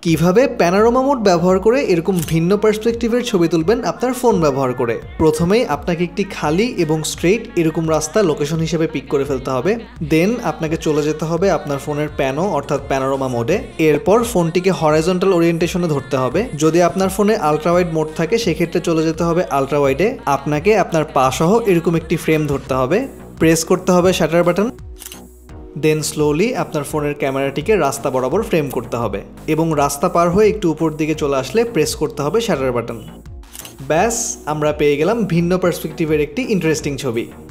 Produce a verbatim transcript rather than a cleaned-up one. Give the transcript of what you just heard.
কিভাবে panorama mode ব্যবহার করে এরকম ভিন্ন পার্সপেক্টিভের ছবি তুলবেন আপনার ফোন ব্যবহার করে। প্রথমেই আপনাকে একটি খালি এবং স্ট্রেইট এরকম রাস্তা লোকেশন হিসেবে পিক করে ফেলতে হবে। দেন আপনাকে চলে যেতে হবে আপনার ফোনের প্যানো অর্থাৎ প্যানোরামা মোডে। এরপর ফোনটিকে হরাইজন্টাল ওরিয়েন্টেশনে ধরতে হবে। যদি আপনার ফোনে আলট্রাওয়াইড মোড থাকে সেক্ষেত্রে চলে যেতে হবে আলট্রাওয়াইডে। আপনাকে আপনার পা সহ এরকম একটি ফ্রেম ধরতে হবে, প্রেস করতে হবে শাটার বাটন, দেন স্লোলি আপনার ফোনের ক্যামেরাটিকে রাস্তা বরাবর ফ্রেম করতে হবে এবং রাস্তা পার হয়ে একটু উপর দিকে চলে আসলে প্রেস করতে হবে শাটার বাটন। ব্যাস, আমরা পেয়ে গেলাম ভিন্ন পার্সপেক্টিভের একটি ইন্টারেস্টিং ছবি।